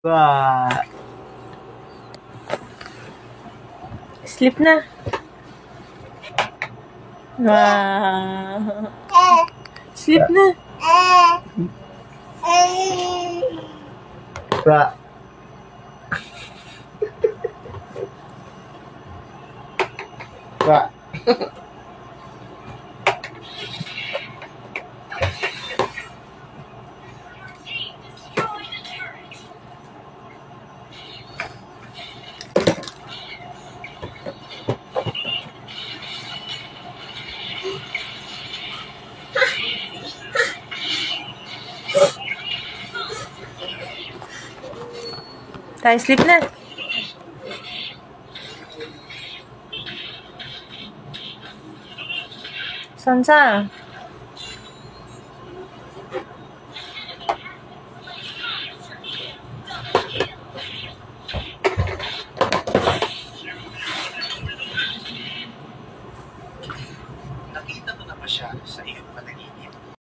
Ba. Sleep na. Wow. Sleep na. Ba. Ba. Tayo, sleep na. Sansa. Nakita mo na ba siya sa iyong panaginip?